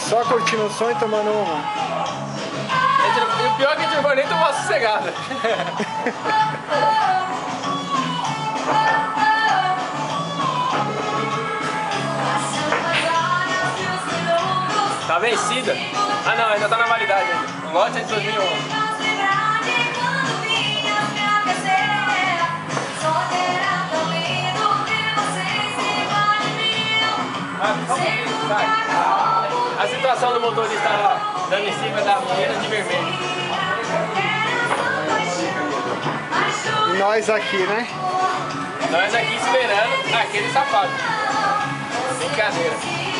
Só curtindo o som e tomando uma. E o pior é que a gente não vai nem tomar sossegada. Tá vencida? Ah não, ainda tá na validade ainda. O lote é de 2011. A situação do motorista lá, dando em cima da menina de vermelho. E nós aqui, né? Nós aqui esperando aquele safado. Brincadeira.